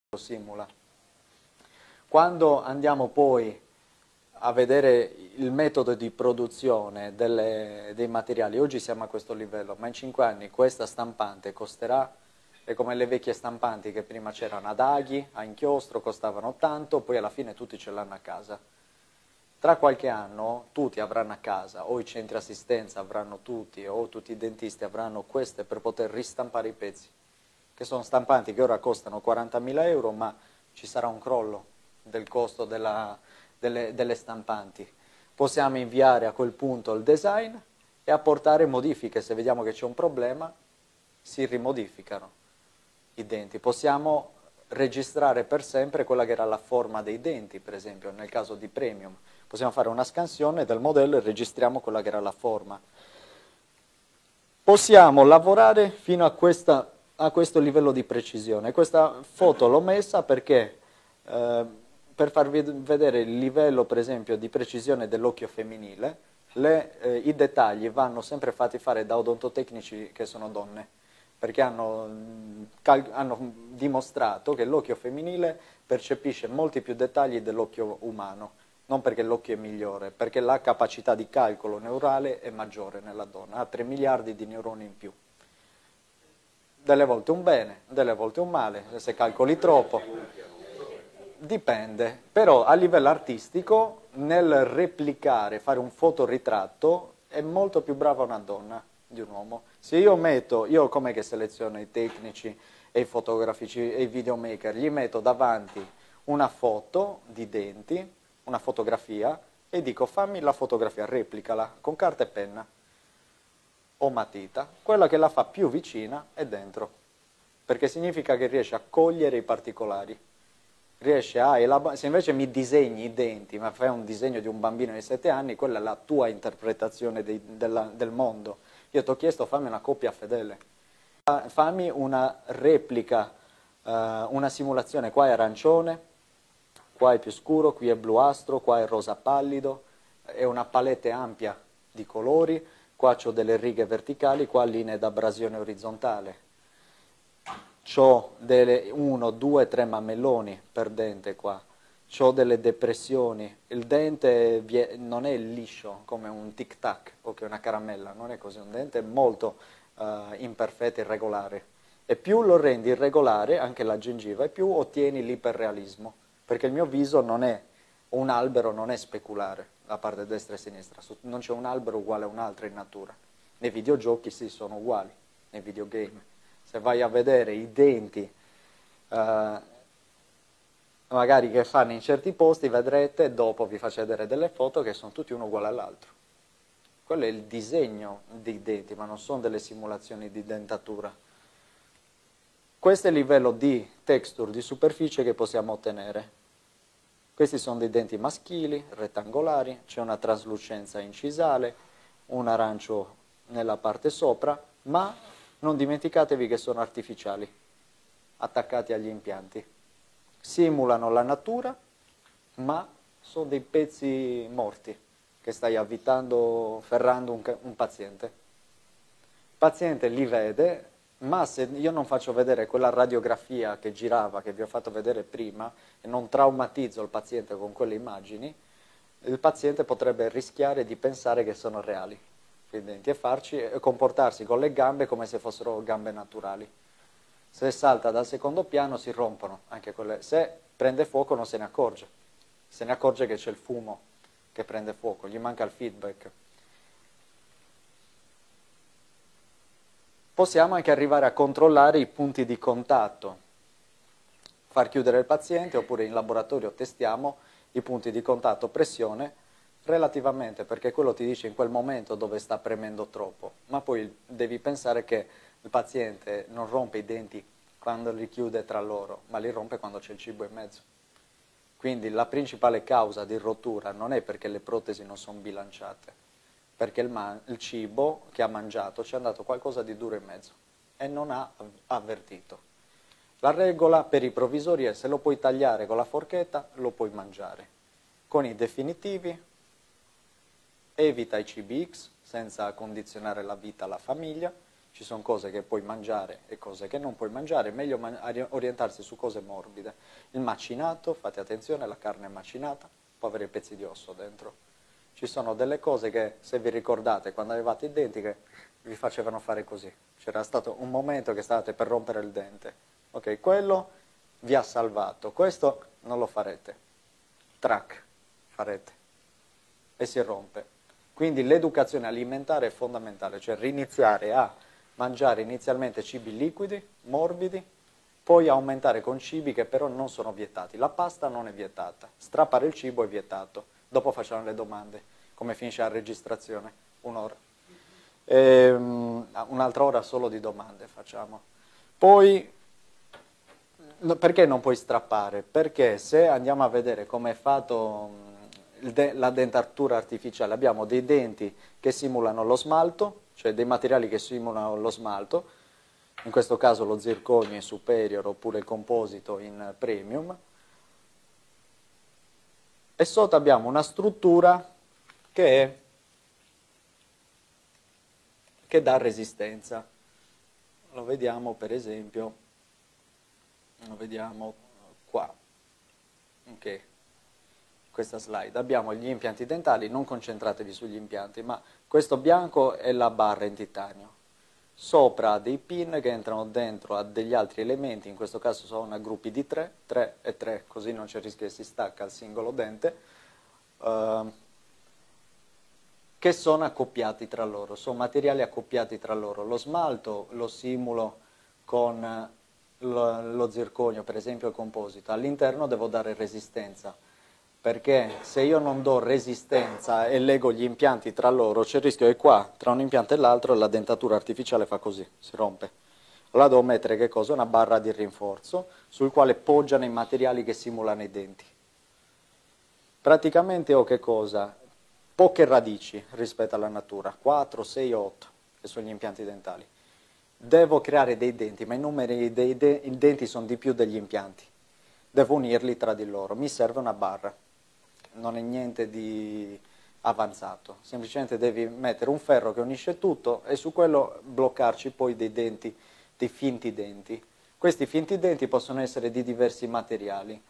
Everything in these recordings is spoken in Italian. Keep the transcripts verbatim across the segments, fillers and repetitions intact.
simula. Quando andiamo poi a vedere il metodo di produzione delle, dei materiali, oggi siamo a questo livello, ma in cinque anni questa stampante costerà, è come le vecchie stampanti che prima c'erano ad aghi, a inchiostro, costavano tanto, poi alla fine tutti ce l'hanno a casa. Tra qualche anno tutti avranno a casa, o i centri assistenza avranno tutti, o tutti i dentisti avranno queste per poter ristampare i pezzi, che sono stampanti che ora costano quarantamila euro, ma ci sarà un crollo del costo della, delle, delle stampanti. Possiamo inviare a quel punto il design e apportare modifiche, se vediamo che c'è un problema si rimodificano i denti. Possiamo registrare per sempre quella che era la forma dei denti, per esempio nel caso di Premium. Possiamo fare una scansione del modello e registriamo quella che era la forma. Possiamo lavorare fino a, questa, a questo livello di precisione. Questa foto l'ho messa perché eh, per farvi vedere il livello, per esempio, di precisione dell'occhio femminile, le, eh, i dettagli vanno sempre fatti fare da odontotecnici che sono donne, perché hanno, hanno dimostrato che l'occhio femminile percepisce molti più dettagli dell'occhio umano, non perché l'occhio è migliore, perché la capacità di calcolo neurale è maggiore nella donna, ha tre miliardi di neuroni in più. Delle volte un bene, delle volte un male, se calcoli troppo, dipende, però a livello artistico nel replicare, fare un fotoritratto è molto più brava una donna di un uomo. Se io metto, io com'è che seleziono i tecnici e i fotografici e i videomaker, gli metto davanti una foto di denti, una fotografia, e dico fammi la fotografia, replicala con carta e penna o matita, quella che la fa più vicina è dentro, perché significa che riesce a cogliere i particolari, riesce a elaborare. Se invece mi disegni i denti, ma fai un disegno di un bambino di sette anni, quella è la tua interpretazione dei, della, del mondo. Io ti ho chiesto fammi una copia fedele, fammi una replica, uh, una simulazione, qua è arancione, qua è più scuro, qui è bluastro, qua è rosa pallido, è una palette ampia di colori, qua ho delle righe verticali, qua linee d'abrasione orizzontale, ho uno, due, tre mammelloni per dente qua, ho delle depressioni, il dente non è liscio come un tic tac o che una caramella, non è così, un dente è molto uh, imperfetto, irregolare, e più lo rendi irregolare, anche la gengiva, e più ottieni l'iperrealismo, perché il mio viso non è un albero, non è speculare, la parte destra e sinistra, non c'è un albero uguale a un altro in natura. Nei videogiochi sì, sono uguali, nei videogame. Se vai a vedere i denti, eh, magari che fanno in certi posti, vedrete, dopo vi faccio vedere delle foto che sono tutti uno uguale all'altro. Quello è il disegno dei denti, ma non sono delle simulazioni di dentatura. Questo è il livello di texture, di superficie che possiamo ottenere. Questi sono dei denti maschili, rettangolari, c'è una traslucenza incisale, un arancio nella parte sopra, ma non dimenticatevi che sono artificiali, attaccati agli impianti. Simulano la natura, ma sono dei pezzi morti che stai avvitando, ferrando un, un paziente. Il paziente li vede, ma se io non faccio vedere quella radiografia che girava, che vi ho fatto vedere prima, e non traumatizzo il paziente con quelle immagini, il paziente potrebbe rischiare di pensare che sono reali i denti e, farci, e comportarsi con le gambe come se fossero gambe naturali. Se salta dal secondo piano si rompono, anche quelle. Se prende fuoco non se ne accorge, se ne accorge che c'è il fumo che prende fuoco, gli manca il feedback. Possiamo anche arrivare a controllare i punti di contatto, far chiudere il paziente, oppure in laboratorio testiamo i punti di contatto, pressione, relativamente, perché quello ti dice in quel momento dove sta premendo troppo, ma poi devi pensare che il paziente non rompe i denti quando li chiude tra loro, ma li rompe quando c'è il cibo in mezzo. Quindi la principale causa di rottura non è perché le protesi non sono bilanciate, perché il, il cibo che ha mangiato ci è andato qualcosa di duro in mezzo e non ha avvertito. La regola per i provvisori è: se lo puoi tagliare con la forchetta, lo puoi mangiare. Con i definitivi evita i C B X senza condizionare la vita alla famiglia, Ci sono cose che puoi mangiare e cose che non puoi mangiare, è meglio man orientarsi su cose morbide. Il macinato, fate attenzione, la carne macinata può avere pezzi di osso dentro. Ci sono delle cose che, se vi ricordate, quando avevate i denti, che vi facevano fare così. C'era stato un momento che stavate per rompere il dente. Ok, quello vi ha salvato, questo non lo farete. Trac, farete. E si rompe. Quindi l'educazione alimentare è fondamentale, cioè riniziare a mangiare inizialmente cibi liquidi, morbidi, poi aumentare con cibi che però non sono vietati. La pasta non è vietata, strappare il cibo è vietato. Dopo facciamo le domande, come finisce la registrazione? Un'ora. Ehm, un'altra ora solo di domande facciamo. Poi, no, perché non puoi strappare? Perché se andiamo a vedere come è fatto il de la dentatura artificiale, abbiamo dei denti che simulano lo smalto, cioè dei materiali che simulano lo smalto, in questo caso lo zirconio in superior oppure il composito in premium, e sotto abbiamo una struttura che, è, che dà resistenza. Lo vediamo per esempio, lo vediamo qua, ok, questa slide. Abbiamo gli impianti dentali, non concentratevi sugli impianti, ma questo bianco è la barra in titanio. Sopra dei pin che entrano dentro a degli altri elementi, in questo caso sono a gruppi di tre, tre e tre, così non c'è il rischio che si stacca il singolo dente, uh, che sono accoppiati tra loro, sono materiali accoppiati tra loro. Lo smalto lo simulo con lo, lo zirconio, per esempio il composito, all'interno devo dare resistenza, perché se io non do resistenza e lego gli impianti tra loro, c'è il rischio che qua, tra un impianto e l'altro, la dentatura artificiale fa così, si rompe. Allora devo mettere che cosa? Una barra di rinforzo sul quale poggiano i materiali che simulano i denti. Praticamente ho che cosa? Poche radici rispetto alla natura, quattro, sei, otto, che sono gli impianti dentali. Devo creare dei denti, ma i numeri dei de i denti sono di più degli impianti. Devo unirli tra di loro, mi serve una barra. Non è niente di avanzato, semplicemente devi mettere un ferro che unisce tutto e su quello bloccarci poi dei denti, dei finti denti. Questi finti denti possono essere di diversi materiali.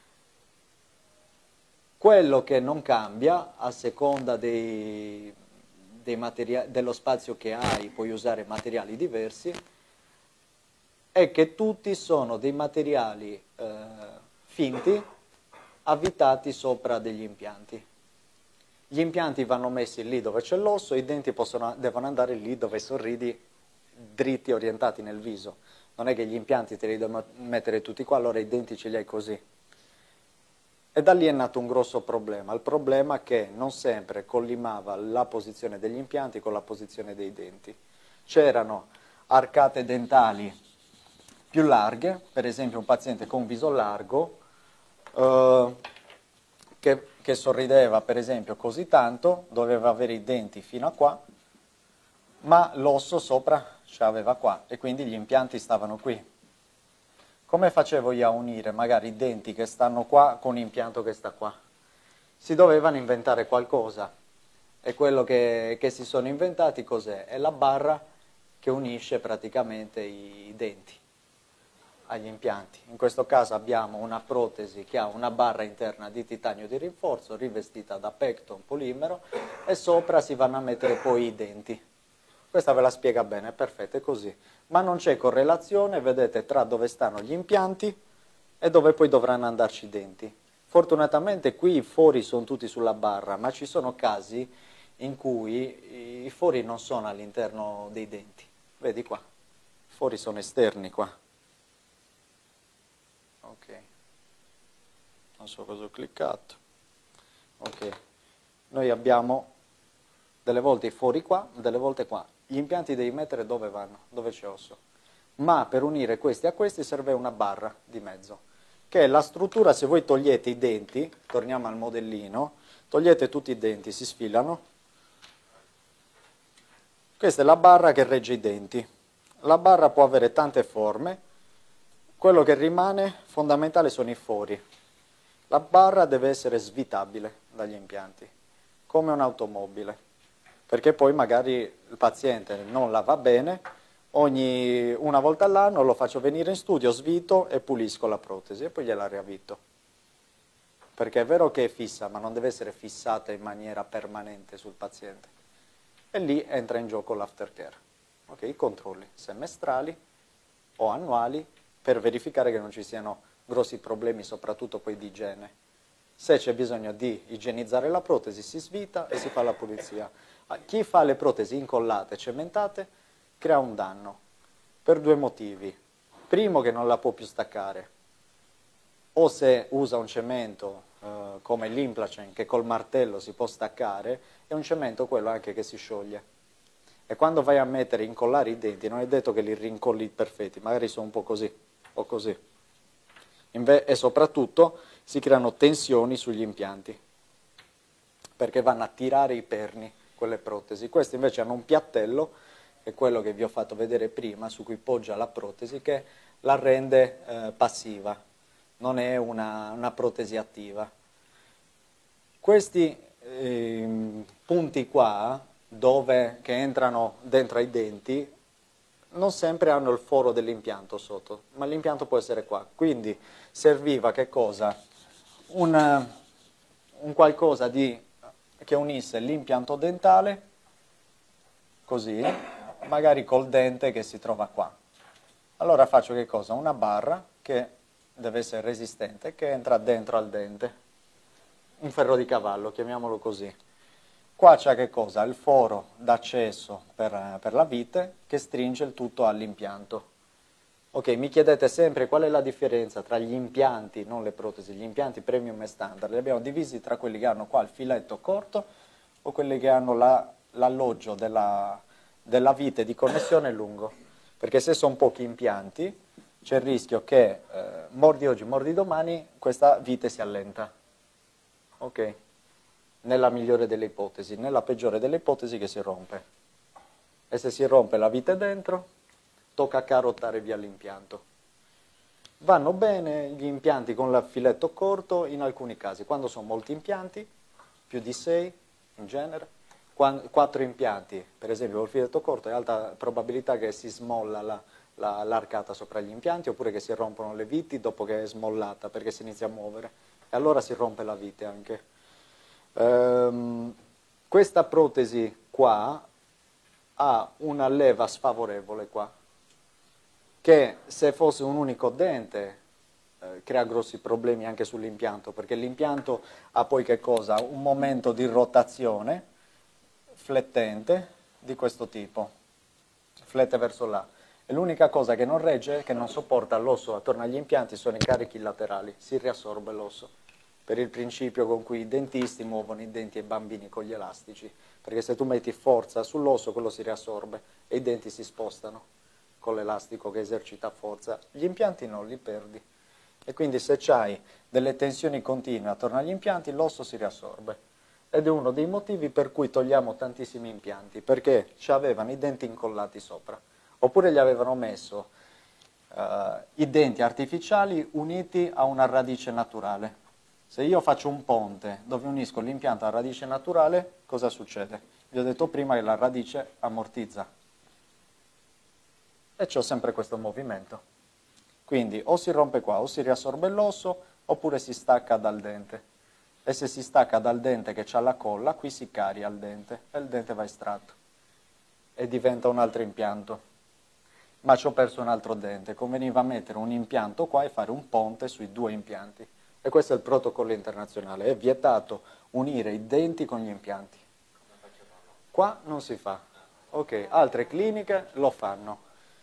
Quello che non cambia, a seconda dei, dei dello spazio che hai, puoi usare materiali diversi, è che tutti sono dei materiali eh, finti avvitati sopra degli impianti. Gli impianti vanno messi lì dove c'è l'osso, i denti possono, devono andare lì dove sorridi, dritti, orientati nel viso. Non è che gli impianti te li devo mettere tutti qua, allora i denti ce li hai così. E da lì è nato un grosso problema, il problema è che non sempre collimava la posizione degli impianti con la posizione dei denti. C'erano arcate dentali più larghe, per esempio un paziente con viso largo, eh, che, che sorrideva per esempio così tanto, doveva avere i denti fino a qua, ma l'osso sopra ce l'aveva qua e quindi gli impianti stavano qui. Come facevo io a unire magari i denti che stanno qua con l'impianto che sta qua? Si dovevano inventare qualcosa e quello che, che si sono inventati cos'è? È la barra che unisce praticamente i denti agli impianti. In questo caso abbiamo una protesi che ha una barra interna di titanio di rinforzo rivestita da Pecton polimero e sopra si vanno a mettere poi i denti. Questa ve la spiega bene, perfetto, è così. Ma non c'è correlazione, vedete, tra dove stanno gli impianti e dove poi dovranno andarci i denti. Fortunatamente qui i fori sono tutti sulla barra, ma ci sono casi in cui i fori non sono all'interno dei denti. Vedi qua, i fori sono esterni qua. Ok, non so cosa ho cliccato. Ok, noi abbiamo delle volte i fori qua, delle volte qua. Gli impianti devi mettere dove vanno, dove c'è osso. Ma per unire questi a questi serve una barra di mezzo, che è la struttura. Se voi togliete i denti, torniamo al modellino, togliete tutti i denti, si sfilano. Questa è la barra che regge i denti. La barra può avere tante forme, quello che rimane fondamentale sono i fori. La barra deve essere svitabile dagli impianti, come un'automobile, perché poi magari il paziente non la va bene Ogni, una volta all'anno lo faccio venire in studio, svito e pulisco la protesi e poi gliela riavvito. Perché è vero che è fissa, ma non deve essere fissata in maniera permanente sul paziente. E lì entra in gioco l'aftercare. Ok, i controlli semestrali o annuali per verificare che non ci siano grossi problemi, soprattutto poi di igiene. Se c'è bisogno di igienizzare la protesi, si svita e si fa la pulizia. Chi fa le protesi incollate, cementate, crea un danno per due motivi. Primo, che non la può più staccare, o se usa un cemento eh, come l'Implacen, che col martello si può staccare, è un cemento quello anche che si scioglie. E quando vai a mettere, incollare i denti, non è detto che li rincolli perfetti, magari sono un po' così o così. Inve- e soprattutto si creano tensioni sugli impianti, perché vanno a tirare i perni, quelle protesi. Questi invece hanno un piattello, che è quello che vi ho fatto vedere prima, su cui poggia la protesi, che la rende eh, passiva, non è una, una protesi attiva. Questi eh, punti qua, dove, che entrano dentro ai denti, non sempre hanno il foro dell'impianto sotto, ma l'impianto può essere qua. Quindi serviva che cosa? Un, un qualcosa di, che unisse l'impianto dentale, così, magari col dente che si trova qua. Allora faccio che cosa? Una barra che deve essere resistente, che entra dentro al dente, un ferro di cavallo, chiamiamolo così. Qua c'è che cosa? Il foro d'accesso per, per la vite che stringe il tutto all'impianto. Ok, mi chiedete sempre qual è la differenza tra gli impianti, non le protesi, gli impianti premium e standard. Li abbiamo divisi tra quelli che hanno qua il filetto corto o quelli che hanno la, l'alloggio della, della vite di connessione lungo. Perché se sono pochi impianti c'è il rischio che eh, mordi oggi, mordi domani, questa vite si allenta. Ok? Nella migliore delle ipotesi, nella peggiore delle ipotesi che si rompe. E se si rompe la vite dentro, tocca carottare via l'impianto. Vanno bene gli impianti con il filetto corto in alcuni casi, quando sono molti impianti, più di sei in genere, quattro impianti, per esempio col filetto corto, è alta probabilità che si smolla la, la, l'arcata sopra gli impianti, oppure che si rompono le viti dopo che è smollata, perché si inizia a muovere, e allora si rompe la vite anche. Um, questa protesi qua ha una leva sfavorevole qua, che se fosse un unico dente eh, crea grossi problemi anche sull'impianto, perché l'impianto ha poi che cosa? Un momento di rotazione flettente di questo tipo, flette verso là. E l'unica cosa che non regge, che non sopporta l'osso attorno agli impianti, sono i carichi laterali, si riassorbe l'osso, per il principio con cui i dentisti muovono i denti ai bambini con gli elastici, perché se tu metti forza sull'osso quello si riassorbe e i denti si spostano con l'elastico che esercita forza. Gli impianti non li perdi, e quindi se hai delle tensioni continue attorno agli impianti l'osso si riassorbe, ed è uno dei motivi per cui togliamo tantissimi impianti, perché ci avevano i denti incollati sopra, oppure gli avevano messo uh, i denti artificiali uniti a una radice naturale. Se io faccio un ponte dove unisco l'impianto a radice naturale, cosa succede? Vi ho detto prima che la radice ammortizza. E c'ho sempre questo movimento. Quindi o si rompe qua, o si riassorbe l'osso, oppure si stacca dal dente. E se si stacca dal dente che c'ha la colla, qui si caria il dente, e il dente va estratto. E diventa un altro impianto. Ma ci ho perso un altro dente, conveniva mettere un impianto qua e fare un ponte sui due impianti. E questo è il protocollo internazionale, è vietato unire i denti con gli impianti. Qua non si fa. Ok, altre cliniche lo fanno.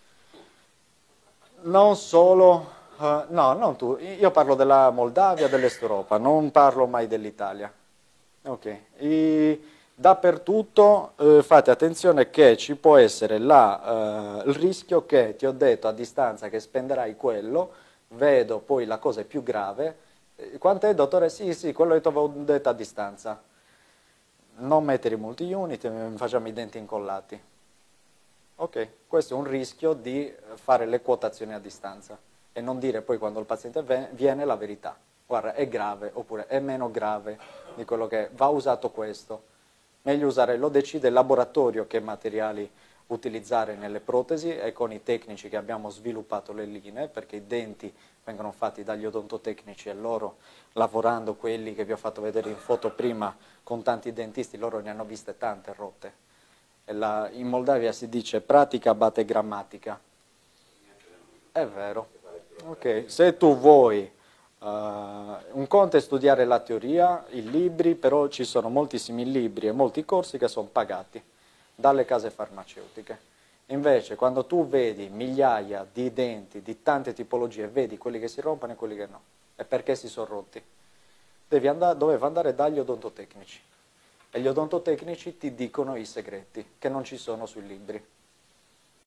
Non solo, uh, no, non tu, io parlo della Moldavia, dell'Est Europa, non parlo mai dell'Italia. Ok, I, dappertutto eh, fate attenzione che ci può essere la, uh, il rischio che ti ho detto a distanza che spenderai quello, vedo poi la cosa è più grave. Quant'è, dottore? Sì, sì, quello che ti avevo detto a distanza. Non mettere i multi-unit, facciamo i denti incollati. Ok, questo è un rischio di fare le quotazioni a distanza e non dire poi quando il paziente viene la verità. Guarda, è grave, oppure è meno grave di quello che è. Va usato questo. Meglio usare, lo decide il laboratorio che materiali utilizzare nelle protesi e con i tecnici che abbiamo sviluppato le linee, perché i denti vengono fatti dagli odontotecnici e loro, lavorando quelli che vi ho fatto vedere in foto prima con tanti dentisti, loro ne hanno viste tante rotte. E la, in Moldavia si dice pratica batte grammatica. È vero. Ok, se tu vuoi, uh, un conto è studiare la teoria, i libri, però ci sono moltissimi libri e molti corsi che sono pagati dalle case farmaceutiche. Invece, quando tu vedi migliaia di denti di tante tipologie, vedi quelli che si rompono e quelli che no. E perché si sono rotti? Devi andare, dovevi andare dagli odontotecnici. E gli odontotecnici ti dicono i segreti, che non ci sono sui libri.